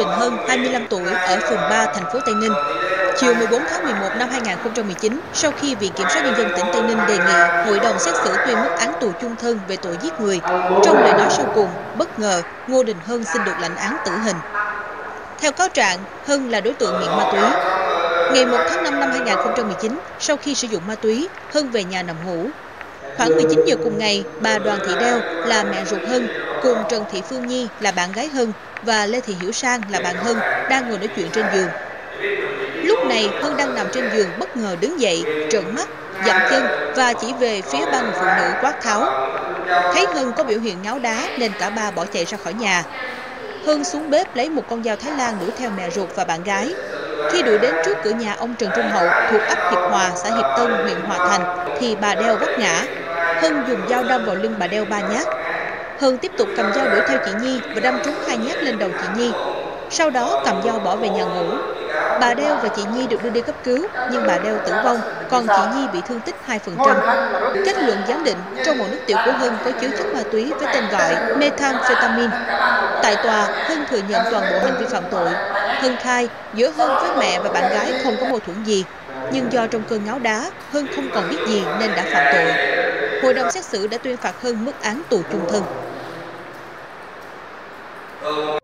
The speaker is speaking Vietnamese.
Đình Hân, 25 tuổi, ở phường 3, thành phố Tây Ninh. Chiều 14 tháng 11 năm 2019, sau khi Viện Kiểm sát Nhân dân tỉnh Tây Ninh đề nghị Hội đồng xét xử tuyên mức án tù chung thân về tội giết người, trong lời nói sau cùng, bất ngờ Ngô Đình Hân xin được lãnh án tử hình. Theo cáo trạng, Hân là đối tượng nghiện ma túy. Ngày 1 tháng 5 năm 2019, sau khi sử dụng ma túy, Hân về nhà nằm ngủ. Khoảng 19 giờ cùng ngày, bà Đoàn Thị Đeo là mẹ ruột Hân cùng Trần Thị Phương Nhi là bạn gái Hân và Lê Thị Hiểu Sang là bạn Hân đang ngồi nói chuyện trên giường. Lúc này, Hân đang nằm trên giường bất ngờ đứng dậy, trợn mắt, dậm chân và chỉ về phía ba người phụ nữ quát tháo. Thấy Hân có biểu hiện ngáo đá nên cả ba bỏ chạy ra khỏi nhà. Hân xuống bếp lấy một con dao Thái Lan đuổi theo mẹ ruột và bạn gái. Khi đuổi đến trước cửa nhà ông Trần Trung Hậu thuộc ấp Hiệp Hòa, xã Hiệp Tân, huyện Hòa Thành, thì bà Đeo vấp ngã. Hân dùng dao đâm vào lưng bà Đeo 3 nhát. Hân tiếp tục cầm dao đuổi theo chị Nhi và đâm trúng 2 nhát lên đầu chị Nhi. Sau đó cầm dao bỏ về nhà ngủ. Bà Đeo và chị Nhi được đưa đi cấp cứu, nhưng bà Đeo tử vong, còn chị Nhi bị thương tích 2%. Kết luận giám định, trong một nước tiểu của Hân có chứa chất ma túy với tên gọi methamphetamine. Tại tòa, Hân thừa nhận toàn bộ hành vi phạm tội. Hân khai, giữa Hân với mẹ và bạn gái không có mâu thuẫn gì, nhưng do trong cơn ngáo đá, Hân không còn biết gì nên đã phạm tội. Hội đồng xét xử đã tuyên phạt Hân mức án tù chung thân.